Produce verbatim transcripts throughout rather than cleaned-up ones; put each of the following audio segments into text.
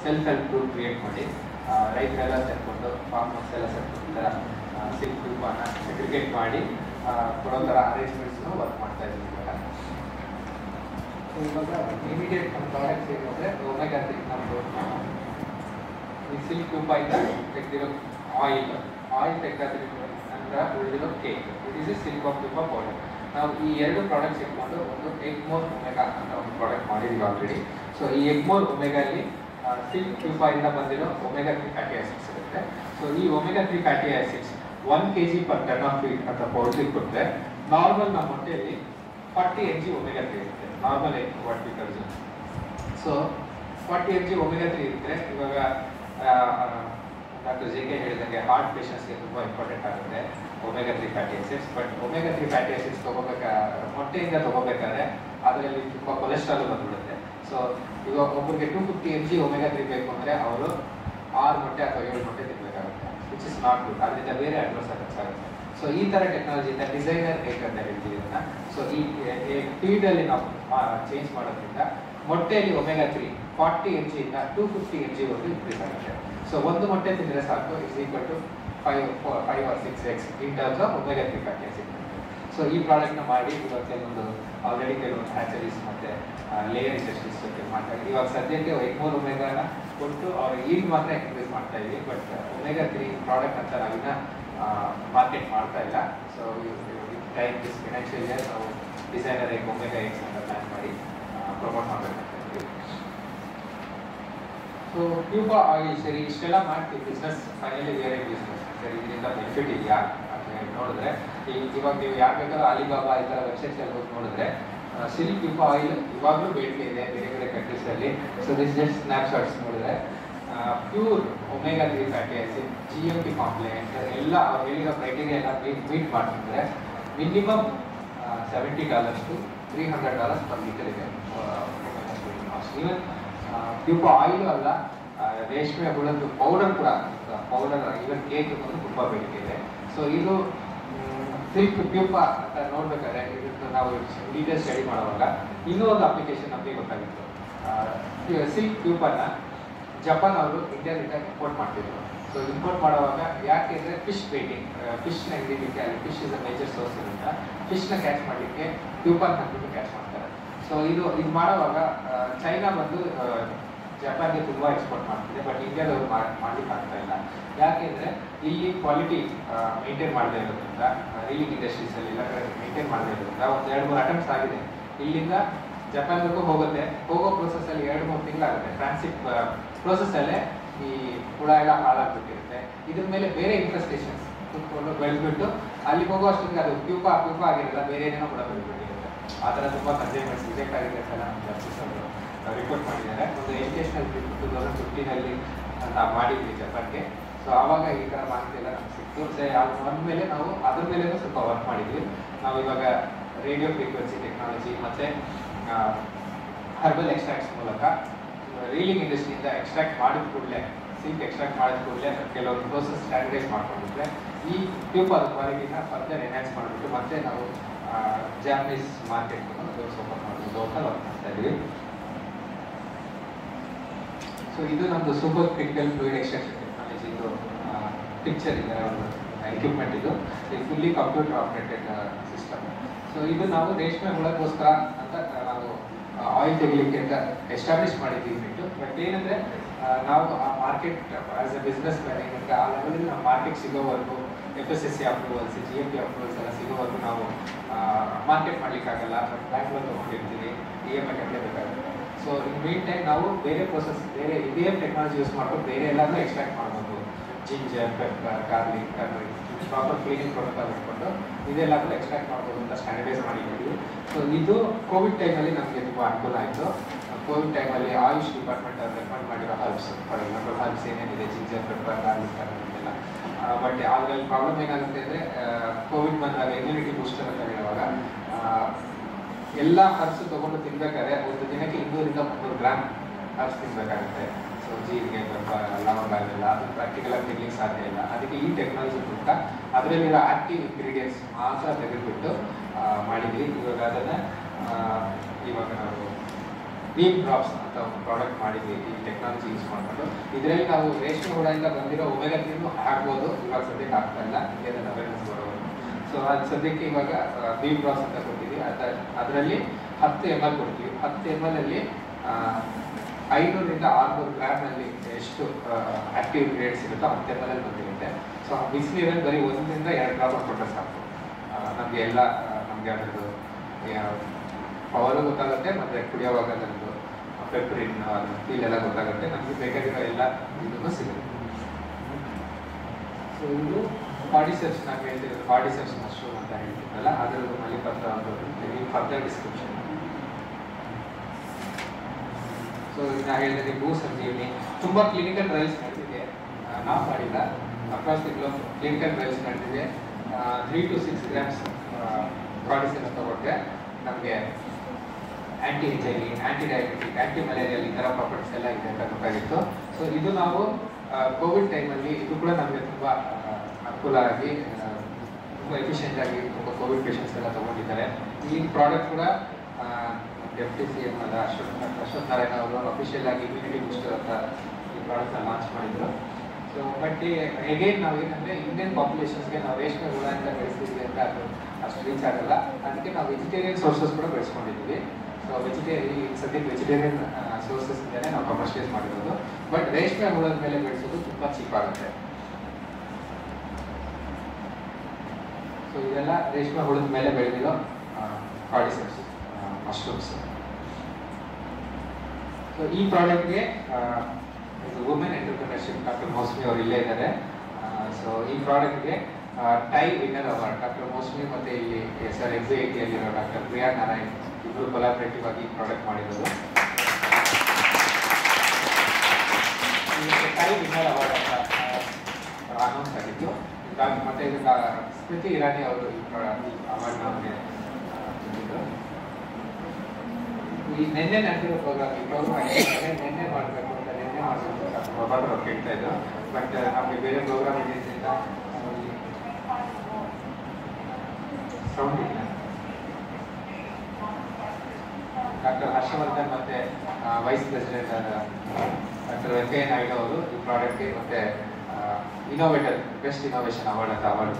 Self help group create ಮಾಡಿ ರೈತರೆಲ್ಲ ಸೇರಿಕೊಂಡು ಫಾರ್ಮರ್ಸ್ ಎಲ್ಲ ಸೇರ್ಕೊಂಡು ಈ ಥರ ಸಿಲ್ಕ್ ಗ್ರೂಪನ್ನು ಸೆಗ್ರಿಗೇಟ್ ಮಾಡಿ ಕೊಡೋ ಥರ ಅರೇಂಜ್ಮೆಂಟ್ಸ್ನು ವರ್ಕ್ ಮಾಡ್ತಾ ಇದ್ದೀವಿ ಇವಾಗ. ಸೊ ಇವಾಗ ಇಮಿಡಿಯೇಟ್ ನಮ್ಮ ಪ್ರಾಡಕ್ಟ್ಸ್ ಏನು ಅಂದರೆ ಒಮೆಗಾ ತ್ರೀ ನಮ್ಮದು ಈ ಸಿಲ್ಕ್ ಗ್ರೂಪಿಂದ ತೆಗೆದಿರೋ ಆಯಿಲ್ ಆಯಿಲ್ ತೆಗೆದಿರೋ ನಂತರ ಉಳಿದಿರೋ cake it is a silk of group powder. ನಾವು ಈ ಎರಡು ಪ್ರಾಡಕ್ಟ್ಸ್ ಇಟ್ಕೊಂಡು ಒಂದು ಎಗ್ಮೋರ್ ಒಮೆಗಾ ಅಂತ ಒಂದು ಪ್ರಾಡಕ್ಟ್ ಮಾಡಿದ್ದೀವಿ ಆಲ್ರೆಡಿ. ಸೊ ಈ ಎಗ್ಮೋರ್ ಒಮೆಗಾಲಿ ಸಿಲ್ಕ್ ಗ್ರೂಪಿಂದ ಬಂದಿರೋ ಒಮೆಗಾ ತ್ರೀ ಫ್ಯಾಟಿ ಆಸಿಡ್ಸ್ ಇರುತ್ತೆ. ಸೊ ಈ omega three fatty acids one K G per ton of feed ಅಂತ ಪೌಡ್ರಿಗೆ ಕೊಟ್ಟರೆ ನಾರ್ಮಲ್ ನಮ್ಮ ಹೊಟ್ಟೆಯಲ್ಲಿ forty M G omega three ಇರುತ್ತೆ normal egg what we consume. So forty M G omega three ಇರುತ್ತೆ. ಇವಾಗ ಡಾಕ್ಟರ್ ಜೆ ಕೆ ಹೇಳಿದಂಗೆ heart ಪೇಷಂಟ್ಸ್ಗೆ ತುಂಬ ಇಂಪಾರ್ಟೆಂಟ್ ಆಗುತ್ತೆ omega three fatty acids. But omega three fatty acids ತೊಗೋಬೇಕಾ ಮೊಟ್ಟೆಯಿಂದ ತೊಗೋಬೇಕಾದ್ರೆ ಅದರಲ್ಲಿ ತುಂಬ ಕೊಲೆಸ್ಟ್ರಾಲ್ ಬಂದ್ಬಿಡುತ್ತೆ. ಸೊ ಇವಾಗ ಒಬ್ಬರಿಗೆ two fifty M G omega three ಬೇಕು ಅಂದರೆ ಅವರು ಆರು ಮೊಟ್ಟೆ ಅಥವಾ ಏಳು ಮೊಟ್ಟೆ ತಿನ್ನಬೇಕಾಗುತ್ತೆ, ವಿಚ್ ಇಸ್ ನಾಟ್ ಗುಡ್. ಅದರಿಂದ ಬೇರೆ ಅಡ್ವರ್ಸ್ ಎಫೆಕ್ಟ್ಸ್ ಆಗುತ್ತೆ. ಸೊ ಈ ಥರ ಟೆಕ್ನಾಲಜಿಯಿಂದ ಡಿಸೈನರ್ ಏಕ್ ಅಂತ ಹೇಳ್ತೀವಿ ಇದನ್ನು. ಸೊ ಈ ಫೀಡಲ್ಲಿ ನಾವು ಚೇಂಜ್ ಮಾಡೋದ್ರಿಂದ ಮೊಟ್ಟೆಯಲ್ಲಿ ಒಮೆಗಾ ತ್ರೀ ಫಾರ್ಟಿ ಎಮ್ ಜಿಯಿಂದ ಟೂ ಫಿಫ್ಟಿ ಎಮ್ ಜಿವರೆಗೂ ಇನ್ಕ್ರೀಸ್ ಆಗುತ್ತೆ. ಸೊ ಒಂದು ಮೊಟ್ಟೆ ತಿಂದರೆ ಸಾಕು is equal to five five or six X in terms of omega three fatty acid. So ಈ ಪ್ರಾಡಕ್ಟ್ನ ಮಾಡಿ ಇವಾಗ ಕೆಲವೊಂದು ಆಲ್ರೆಡಿ ಕೆಲವೊಂದು ಹ್ಯಾಚರೀಸ್ ಮತ್ತು ಲೇಯರ್ ಇಂಡಸ್ಟ್ರೀಸ್ ಜೊತೆ ಮಾಡ್ತಾ ಇದ್ದೀವಿ. ಇವಾಗ ಸದ್ಯಕ್ಕೆ ಎಗ್ಮೋರ್ ಒಮೆಗಾನ ಕೊಟ್ಟು ಅವ್ರ ಈಲ್ಡ್ ಮಾತ್ರ ಇನ್ಕ್ರೀಸ್ ಮಾಡ್ತಾ ಇದ್ದೀವಿ. ಬಟ್ ಒಮೆಗಾ ತ್ರೀ ಪ್ರಾಡಕ್ಟ್ ಅಂತ ನಾವಿನ್ನ ಮಾರ್ಕೆಟ್ ಮಾಡ್ತಾ ಇಲ್ಲ. So time this financial year ನಾವು ಡಿಸೈನರ್ ಎಗ್ ಒಮೆಗಾ ಎಕ್ಸ್ ಅಂತ ಪ್ಲಾನ್ ಮಾಡಿ ಪ್ರಮೋಟ್ ಮಾಡಬೇಕಂತ ಇದ್ದೀವಿ. ಸೊ ಪ್ಯೂಪಾ ಆಯಿಲ್ ಸರಿ ಇಷ್ಟೆಲ್ಲ ಮಾಡ್ತೀವಿ ಬಿಸ್ನೆಸ್, ಫೈನಲಿ ಬೇರೆ ಬಿಸ್ನೆಸ್ ಸರಿ ಇದರಿಂದ ಬೆನಿಫಿಟ್ ಇದೆಯಾ ಅಂತ ಹೇಳಿ ನೋಡಿದ್ರೆ ಇವಾಗ ನೀವು ಯಾರು ಬೇಕಾದ್ರೂ ಅಲಿಬಾಬಾ ಈ ಥರ ವೆಬ್ಸೈಟ್ಸ್ ಎಲ್ಲ ಹೋಗಿ ನೋಡಿದ್ರೆ ಸಿಲ್ಕ್ ಪ್ಯೂಪಾ ಆಯಿಲ್ ಇವಾಗಲೂ ಬೇಡಿಕೆ ಇದೆ ಬೇರೆ ಬೇರೆ ಕಂಟ್ರೀಸಲ್ಲಿ. ಸೊ ದಿಸ್ ಜಸ್ಟ್ ಸ್ನ್ಯಾಪ್ಶಾಟ್ಸ್ ನೋಡಿದ್ರೆ pure omega three fatty acid G M T compliant ಎಲ್ಲ ಅವ್ರು ಹೇಳಿರೋ ಕ್ರೈಟೀರಿಯಾ ಎಲ್ಲ ಮೀಟ್ ಮೀಟ್ ಮಾಡ್ತಿದ್ರೆ minimum seventy dollars to three hundred dollars per litre ಇದೆ ಈವನ್ ಪ್ಯೂಪಾ ಆಯಿಲು ಅಲ್ಲ, ರೇಷ್ಮೆ ಹುಳದ್ದು ಪೌಡರ್ ಕೂಡ ಪೌಡರ್ ಈವನ್ ಕೇಕ್ ಬಂದು ತುಂಬ ಬೇಡಿಕೆ ಇದೆ. ಸೊ ಇದು ಸಿಲ್ಕ್ ಪ್ಯೂಪಾ ಅಂತ ನೋಡ್ಬೇಕಾದ್ರೆ ಇದಕ್ಕೆ ನಾವು ಡೀಟೇಲ್ ಸ್ಟಡಿ ಮಾಡುವಾಗ ಇನ್ನೂ ಒಂದು ಅಪ್ಲಿಕೇಶನ್ ನಮಗೆ ಗೊತ್ತಾಗಿತ್ತು. ಸಿಲ್ಕ್ ಪ್ಯೂಪಾನ ಜಪಾನ್ ಅವರು ಇಂಡಿಯಾದಿಂದ ಇಂಪೋರ್ಟ್ ಮಾಡ್ತಿದ್ರು. ಸೊ ಇಂಪೋರ್ಟ್ ಮಾಡುವಾಗ ಯಾಕೆ ಅಂದರೆ ಫಿಶ್ ವೇಟಿಂಗ್ ಫಿಶ್ನ ಹಿಡಿಲಿಕ್ಕೆ ಅಲ್ಲಿ fish is a major source ಇರುತ್ತೆ. ಫಿಶ್ನ ಕ್ಯಾಚ್ ಮಾಡಲಿಕ್ಕೆ ಪ್ಯೂಪಾನ್ ಹಾಕ್ಬಿಟ್ಟು ಕ್ಯಾಚ್ ಮಾಡ್ತಾರೆ. ಸೊ ಇದು ಇದು ಮಾಡುವಾಗ ಚೈನಾ ಬಂದು ಜಪಾನ್ಗೆ ತುಂಬ ಎಕ್ಸ್ಪೋರ್ಟ್ ಮಾಡ್ತಿದೆ. ಬಟ್ ಇಂಡಿಯಾದವರು ಮಾಡ್ಲಿಕ್ಕೆ ಆಗ್ತಾ ಇಲ್ಲ. ಯಾಕೆಂದರೆ ಇಲ್ಲಿ ಕ್ವಾಲಿಟಿ ಮೇಂಟೈನ್ ಮಾಡದೇ ಇರೋದ್ರಿಂದ ರೀಲಿಂಗ್ ಇಂಡಸ್ಟ್ರೀಸಲ್ಲಿ ಎಲ್ಲ ಕಡೆ ಮೇಂಟೈನ್ ಮಾಡದೇ ಇರೋದ್ರಿಂದ ಒಂದು ಎರಡು ಮೂರು ಅಟೆಂಪ್ಟ್ಸ್ ಆಗಿದೆ. ಇಲ್ಲಿಂದ ಜಪಾನ್ವರೆಗೂ ಹೋಗುತ್ತೆ. ಹೋಗೋ ಪ್ರೊಸೆಸ್ಸಲ್ಲಿ ಎರಡು ಮೂರು ತಿಂಗಳಾಗುತ್ತೆ. ಟ್ರಾನ್ಸಿಟ್ ಪ್ರೊಸೆಸ್ಸಲ್ಲೇ ಈ ಹುಳ ಎಲ್ಲ ಹಾಳಾಗ್ಬಿಟ್ಟಿರುತ್ತೆ. ಇದ್ರ ಮೇಲೆ ಬೇರೆ ಇನ್ಫೆಸ್ಟೇಷನ್ಸ್ ಕುತ್ಕೊಂಡು ಬೆಳೆದ್ಬಿಟ್ಟು ಅಲ್ಲಿಗೆ ಹೋಗೋ ಅಷ್ಟೊತ್ತಿಗೆ ಅದು ಪ್ಯೂಪಾ ಪ್ಯೂಪಾ ಆಗಿರಲ್ಲ, ಬೇರೆ ಏನೇನೋ ಕೂಡ ಬೆಳೆದ್ಬಿಟ್ಟಿರುತ್ತೆ. ಆ ಥರ ತುಂಬ ಕನ್ಸೈನ್ಮೆಂಟ್ಸ್ ರಿಜೆಕ್ಟ್ ಆಗಿದೆ ಅಂತ ನಮ್ಮ ಜಸ್ಟಿಸ್ ಅವರು ರಿಪೋರ್ಟ್ ಮಾಡಿದ್ದಾರೆ. ಒಂದು ಎಜುಕೇಷನಲ್ ಟ್ರಿಪ್ ಟೂ ತೌಸಂಡ್ ಫಿಫ್ಟೀನಲ್ಲಿ ನಾವು ಮಾಡಿದ್ವಿ ಜಪಾನ್ಗೆ. ಸೊ ಆವಾಗ ಈ ಥರ ಮಾಹಿತಿ ಎಲ್ಲ ನಮ್ಗೆ ಸಿಕ್ತು. ಸೇ ಅದು ಅಂದಮೇಲೆ ನಾವು ಅದ್ರ ಮೇಲೆ ಸ್ವಲ್ಪ ವರ್ಕ್ ಮಾಡಿದ್ವಿ. ನಾವು ಇವಾಗ ರೇಡಿಯೋ ಫ್ರೀಕ್ವೆನ್ಸಿ ಟೆಕ್ನಾಲಜಿ ಮತ್ತು ಹರ್ಬಲ್ ಎಕ್ಸ್ಟ್ರಾಕ್ಟ್ಸ್ ಮೂಲಕ ರೀಲಿಂಗ್ ಇಂಡಸ್ಟ್ರಿಯಿಂದ ಎಕ್ಸ್ಟ್ರಾಕ್ಟ್ ಮಾಡಿದ ಕೂಡಲೇ ಸಿಲ್ಕ್ ಎಕ್ಸ್ಟ್ರಾಕ್ಟ್ ಮಾಡಿದ ಕೂಡಲೇ ಕೆಲವೊಂದು ಪ್ರೋಸೆಸ್ ಸ್ಟ್ಯಾಂಡರ್ಡೈಸ್ ಮಾಡ್ಕೊಂಡ್ಬಿಟ್ರೆ ಈ ಟ್ಯೂಬ್ ಕ್ವಾಲಿಟಿನ ಫರ್ದರ್ ಎನ್ಹಾನ್ಸ್ ಮಾಡಿಬಿಟ್ಟು ಮತ್ತೆ ನಾವು ಜಾಪನೀಸ್ ಮಾರ್ಕೆಟ್ ಸಪೋರ್ಟ್ ಮಾಡ್ಬೋದು ಅಂತ ವರ್ಕ್ ಮಾಡ್ತಾ ಇದ್ದೀವಿ. ಸೊ ಇದು ನಮ್ಮದು ಸೂಪರ್ ಕ್ರಿಟಿಕಲ್ ಫ್ಲೂಯಿಡ್ ಎಕ್ಸ್ಟ್ರಾಕ್ಷನ್ ಟೆಕ್ನಾಲಜಿದು ಪಿಕ್ಚರ್ ಇದೆ, ಒಂದು ಎಕ್ವಿಪ್ಮೆಂಟ್. ಇದು ಇದು fully computer operated system. So ಇದು ನಾವು ರೇಷ್ಮೆ ಹುಳಕ್ಕೋಸ್ಕರ ಅಂತ ನಾವು ಆಯಿಲ್ ತೆಗಿಲಿಕ್ಕೆ ಅಂತ ಎಸ್ಟಾಬ್ಲಿಷ್ ಮಾಡಿದ್ದೀವಿ ಬಿಟ್ಟು. ಬಟ್ ಏನಂದರೆ ನಾವು ಆ market as a business manning ಅಂತ ಆ ಲೆವೆಲಲ್ಲಿ ನಾವು ಮಾರ್ಕೆಟ್ ಸಿಗೋವರೆಗೂ F S S C approvals G M P approvals ಎಲ್ಲ ಸಿಗೋವರೆಗೂ ನಾವು ಮಾರ್ಕೆಟ್ ಮಾಡಲಿಕ್ಕಾಗಲ್ಲ. ಬ್ಯಾಂಕ್ಲೋನ್ ತೊಗೊಂಡಿರ್ತೀವಿ, ಇ ಎಮ್ ಐ ಕಟ್ಟಲೇಬೇಕಾಗುತ್ತೆ. ಸೊ ಇನ್ ಮೀನ್ ಟೈಮ್ ನಾವು ಬೇರೆ ಪ್ರೋಸೆಸ್ ಬೇರೆ ಇದೇ ಟೆಕ್ನಾಲಜಿ ಯೂಸ್ ಮಾಡ್ಕೊಂಡು ಬೇರೆ ಎಲ್ಲಾದರೂ ಎಕ್ಸ್ಟ್ರಾಕ್ಟ್ ಮಾಡ್ಬೋದು. Ginger, pepper, garlic, turmeric proper cleaning protocol ಇಟ್ಕೊಂಡು ಇದೆಲ್ಲರೂ ಎಕ್ಸ್ಟ್ರಾಕ್ಟ್ ಮಾಡ್ಬೋದು ಅಂತ ಸ್ಟ್ಯಾಂಡರ್ಡೈಸ್ ಮಾಡಿದ್ದೀವಿ. ಸೊ ಇದು ಕೋವಿಡ್ ಟೈಮಲ್ಲಿ ನಮಗೆ ತುಂಬ ಅನುಕೂಲ ಆಯಿತು. ಕೋವಿಡ್ ಟೈಮಲ್ಲಿ ಆಯುಷ್ ಡಿಪಾರ್ಟ್ಮೆಂಟ್ ಅವ್ರು ರೆಕಮೆಂಡ್ ಮಾಡಿರೋ ಹರ್ಬ್ಸ್, ಫಾರ್ ಎಕ್ಸಾಂಪಲ್ ಹರ್ಬ್ಸ್ ಏನೇನಿದೆ ಜಿಂಜರ್, ಪೆಪ್ಪರ್, ಗಾರ್ಲಿಕ್, ಟರ್ಮರಿಕ್ ಎಲ್ಲ. ಬಟ್ ಅದರಲ್ಲಿ ಪ್ರಾಬ್ಲಮ್ ಏನಾಗುತ್ತೆ ಅಂದರೆ ಕೋವಿಡ್ ಬಂದಾಗ ಇಮ್ಯುನಿಟಿ ಬೂಸ್ಟರ್ ಅಂತ ಹೇಳುವಾಗ ಎಲ್ಲ ಹರ್ಬ್ಸ್ ತೊಗೊಂಡು ತಿನ್ಬೇಕಾದ್ರೆ ಒಂದು ದಿನಕ್ಕೆ ಇನ್ನೂರಿಂದ ಮುನ್ನೂರು ಗ್ರಾಮ್ ಹರ್ಬ್ಸ್ ತಿನ್ನಬೇಕಾಗುತ್ತೆ. ಸೊ ಜೀರಿಗೆ, ಪೆಪ್ಪರ್, ಲವಂಗ ಅದೆಲ್ಲ ಅದು ಪ್ರಾಕ್ಟಿಕಲಾಗಿ ತಿನ್ಲಿಕ್ಕೆ ಸಾಧ್ಯ ಇಲ್ಲ. ಅದಕ್ಕೆ ಈ ಟೆಕ್ನಾಲಜಿ ಮೂಲಕ ಅದರಲ್ಲಿರೋ ಆ್ಯಕ್ಟಿವ್ ಇಂಗ್ರೀಡಿಯೆಂಟ್ಸ್ ಮಾತ್ರ ತೆಗೆದುಬಿಟ್ಟು ಮಾಡಿದ್ವಿ. ಇವಾಗ ಅದನ್ನು ಇವಾಗ ನಾವು ಬೀಮ್ ಡ್ರಾಪ್ಸ್ ಅಂತ ಒಂದು ಪ್ರಾಡಕ್ಟ್ ಮಾಡಿದ್ವಿ ಈ ಟೆಕ್ನಾಲಜಿ ಯೂಸ್ ಮಾಡಿಕೊಂಡು. ಇದರಲ್ಲಿ ನಾವು ರೇಷ್ಮೆ ಹುಳದಿಂದ ಬಂದಿರೋ ಒಮೆಗಾ ತ್ರೀನು ಹಾಕ್ಬೋದು, ಇವಾಗ ಸದ್ಯಕ್ಕೆ ಆಗ್ತಾ ಇಲ್ಲ, ಇಂಡಿಯಾದಲ್ಲಿ ಅವೇರ್ನೆಸ್ ಬರೋದು. ಸೊ ಅದು ಸದ್ಯಕ್ಕೆ ಇವಾಗ ಬೀಮ್ ಡ್ರಾಪ್ಸ್ ಅಂತ ಕೊಟ್ಟಿದ್ವಿ. ಅದ ಅದರಲ್ಲಿ ಹತ್ತು ಎಮ್ ಎಲ್ ಕೊಡ್ತೀವಿ. ಹತ್ತು ಎಮ್ ಎಲ್ ಅಲ್ಲಿ ಐನೂರಿಂದ ಆರುನೂರು ಗ್ರಾಮ್ನಲ್ಲಿ ಎಷ್ಟು ಆಕ್ಟಿವ್ ಗ್ರೇಡ್ಸ್ ಇರುತ್ತೋ ಹತ್ತು ಎಮ್ ಎಲ್ ಅಲ್ಲಿ ಬಂದಿರುತ್ತೆ. ಸೊ ಬಿಸಿನೀರಲ್ಲಿ ಬರೀ ಒಂದರಿಂದ ಎರಡು ಗ್ರಾಮ್ ಕೊಟ್ಟರೆ ಸಾಕು, ನಮಗೆ ಎಲ್ಲ ನಮಗೆ ಅದರದ್ದು ಪವರು ಗೊತ್ತಾಗುತ್ತೆ, ಮತ್ತು ಕುಡಿಯೋವಾಗ ಅದರದ್ದು ಪೆಪ್ರಿನ್ ಅದು ಫೀಲ್ ಎಲ್ಲ ಗೊತ್ತಾಗುತ್ತೆ, ನಮಗೆ ಬೇಕಾಗಿರೋ ಎಲ್ಲ ಇದನ್ನು ಸಿಗುತ್ತೆ. ಸೊ ಇದು ಪಾಡಿಸೆಪ್ಸ್, ನಾನು ಹೇಳ್ತಿರೋದು ಪಾಡಿಸೆಪ್ಸ್ ಮಶ್ರೂಮ್ ಅಂತ ಹೇಳ್ತಿದ್ರಲ್ಲ, ಅದರದ್ದು ಮಲ್ಲಿಪತ್ರ ಒಂದು ಫರ್ದರ್ ಡಿಸ್ಕ್ರಿಪ್ಷನ್. ಸೊ ನಾ ಹೇಳಿದ್ರೆ ಭೂ ಸಂಜೀವಿನಿ ತುಂಬ ಕ್ಲಿನಿಕಲ್ ಟ್ರಯಲ್ಸ್ ನಡೆದಿದೆ, ನಾವು ಮಾಡಿಲ್ಲ, across the globe clinical trials ನಡೆದಿದೆ. ತ್ರೀ ಟು ಸಿಕ್ಸ್ ಗ್ರಾಮ್ಸ್ ಪಾಡಿಸೆಪ್ಸ್ ತಗೊಂಡ್ರೆ ನಮಗೆ anti H I V, anti diabetic, anti malarial ಈ ಥರ ಪ್ರಾಪರ್ಟೀಸ್ ಎಲ್ಲ ಇದೆ ಅಂತ ಗೊತ್ತಾಗಿತ್ತು. ಸೊ ಇದು ನಾವು ಕೋವಿಡ್ ಟೈಮಲ್ಲಿ ಇದು ಕೂಡ ನಮಗೆ ತುಂಬ ಅನುಕೂಲ ಆಗಿ ತುಂಬ ಎಫಿಷಿಯೆಂಟ್ ಆಗಿ ತುಂಬ ಕೋವಿಡ್ ಪೇಷಂಟ್ಸ್ ಎಲ್ಲ ತೊಗೊಂಡಿದ್ದಾರೆ. ಈ ಪ್ರಾಡಕ್ಟ್ ಕೂಡ ಡೆಪ್ಟಿ ಸಿ ಎಮ್ ಆದ ಅಶ್ವಥ್ ಅಶ್ವಥ್ ನಾರಾಯಣ ಅವರು ಅಫಿಷಿಯಲ್ ಆಗಿ ಇಮ್ಯುನಿಟಿ ಬೂಸ್ಟರ್ ಅಂತ ಈ ಪ್ರಾಡಕ್ಟ್ನ ಲಾಂಚ್ ಮಾಡಿದ್ರು. ಸೊ ಬಟ್ ಎಗೇನ್ ನಾವು ಏನಂದರೆ ಇಂಡಿಯನ್ ಪಾಪ್ಯುಲೇಷನ್ಸ್ಗೆ ನಾವು ರೇಷ್ಮೆ ಹುಳ ಅಂತ ಬೆಳೆಸ್ತೀವಿ ಅಂತ ಅದು ಅಷ್ಟು ರೀಚ್ ಆಗಲ್ಲ, ಅದಕ್ಕೆ ನಾವು ವೆಜಿಟೇರಿಯನ್ ಸೋರ್ಸಸ್ ಕೂಡ ಬೆಳೆಸ್ಕೊಂಡಿದ್ದೀವಿ. ಸೊ ವೆಜಿಟೇರಿಯನ್ ಸದ್ಯಕ್ಕೆ ವೆಜಿಟೇರಿಯನ್ ಸೋರ್ಸಸ್ಯಿಂದಲೇ ನಾವು ಕಮರ್ಷಿಯಲೈಸ್ ಮಾಡಿರೋದು. ಬಟ್ ರೇಷ್ಮೆ ಹುಳದ ಮೇಲೆ ಬೆಳೆಸೋದು ತುಂಬ ಚೀಪ್ ಆಗುತ್ತೆ. ಸೊ ಇದೆಲ್ಲ ರೇಷ್ಮೆ ಹುಳದ ಮೇಲೆ ಬೆಳೆದಿರೋ ಪಾಡಿಸೆಪ್ಸ್ ಮಶ್ರೂಮ್ಸ್. ಸೊ ಈ ಪ್ರಾಡಕ್ಟ್ಗೆ ವುಮೆನ್ ಎಂಟರ್ಪ್ರಿನರ್ಶಿಪ್ ಡಾಕ್ಟರ್ ಮೌಸ್ಮಿ ಅವರು ಇಲ್ಲೇ ಇದ್ದಾರೆ. ಸೊ ಈ ಪ್ರಾಡಕ್ಟ್ಗೆ tie winner award doctor Mousmi ಮತ್ತು ಇಲ್ಲಿ ಸರ್ ಎಸ್ ಬಿ ಐ ಟಿಯಲ್ಲಿರೋ ಡಾಕ್ಟರ್ ಪ್ರಿಯಾ ನಾರಾಯಣ್ ಇಬ್ಬರು ಕೊಲಾಬ್ರೇಟಿವ್ ಆಗಿ ಪ್ರಾಡಕ್ಟ್ ಮಾಡಿರೋದು. ಟೈ ವಿನ್ನರ್ ಅವಾರ್ಡ್ ಅಂತ ಅನೌನ್ಸ್ ಆಗಿತ್ತು. ಮತ್ತೆ ಇದಕ್ಕೆ ಸ್ಮೃತಿ ಇರಾನಿ ಅವರು ಈ ಅವಾರ್ಡ್ ನಮಗೆ ಬಂದಿದ್ರು. ಈ ನಿನ್ನೆ ನಡೆದಿರೋ ಪ್ರೋಗ್ರಾಮ್ ಈ ಪ್ರೋಗ್ರಾಮ್ ನಿನ್ನೆ ಮಾಡಬೇಕು ಅಂತ ನಿನ್ನೆ ಮಾಡಬೇಕು ಅಂತ ಮೊಬೈಲ್ ಅವ್ರು ಕೇಳ್ತಾ ಇದ್ರು. ಬಟ್ ನಮಗೆ ಬೇರೆ ಪ್ರೋಗ್ರಾಮ್ ಇದರಿಂದ ಸೌಂಡ್ ಇಲ್ಲ. ಡಾಕ್ಟರ್ ಹರ್ಷವರ್ಧನ್ ಮತ್ತೆ ವೈಸ್ ಪ್ರೆಸಿಡೆಂಟ್ ಆದ ಡಾಕ್ಟರ್ ವೆಂಕಯ್ಯ ನಾಯ್ಡು ಅವರು ಈ ಪ್ರಾಡಕ್ಟ್ಗೆ ಮತ್ತೆ ಇನೋವೇಟರ್ ಬೆಸ್ಟ್ ಇನೋವೇಷನ್ ಅವಾರ್ಡ್ ಅಂತ ಅವಾರ್ಡ್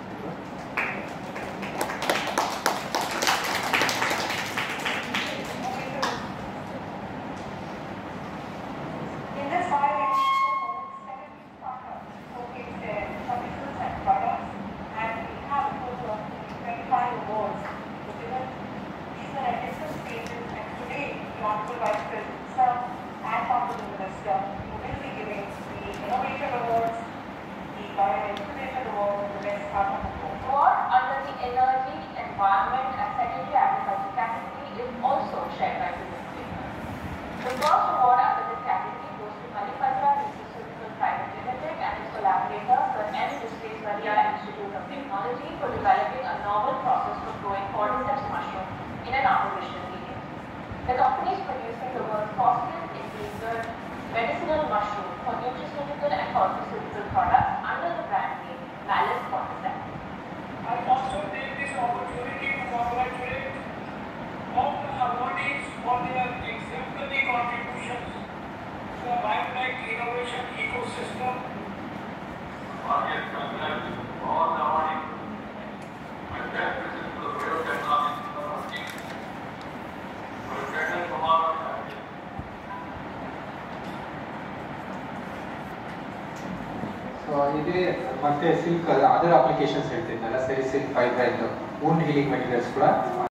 ಇದೆ. ಮತ್ತೆ ಸಿಲ್ಕ್ ಅದರ್ ಅಪ್ಲಿಕೇಶನ್ಸ್ ಹೇಳ್ತಿದ್ನಲ್ಲ, ಸರಿ silk fibre wound healing materials ಕೂಡ